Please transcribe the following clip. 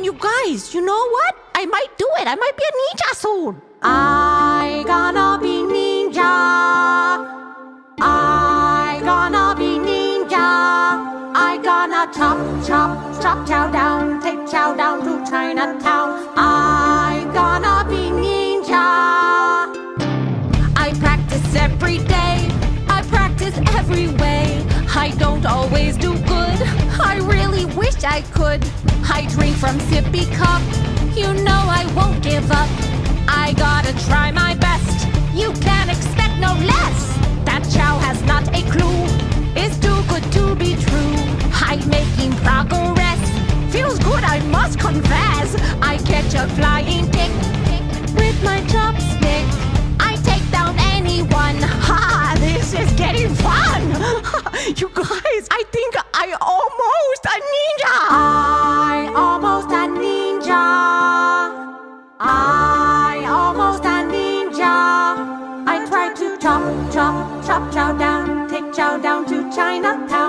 And you guys, you know what? I might do it. I might be a ninja soon. I gonna be ninja. I gonna be ninja. I gonna chop, chop, chop chow down. Take chow down to Chinatown. I gonna be ninja. I practice every day. I practice every way. I don't always do good. I really wish I could. I drink from sippy cup. You know I won't give up. I gotta try my best. You can't expect no less. That chow has not a clue. It's too good to be true. I'm making progress. Feels good, I must confess. I catch a flying tick with my chopstick. I take down anyone. Ha! This is getting fun. You guys, I think I almost a ninja. I almost a ninja. I almost a ninja. I try to chop, chop, chop chow down. Take chow down to Chinatown.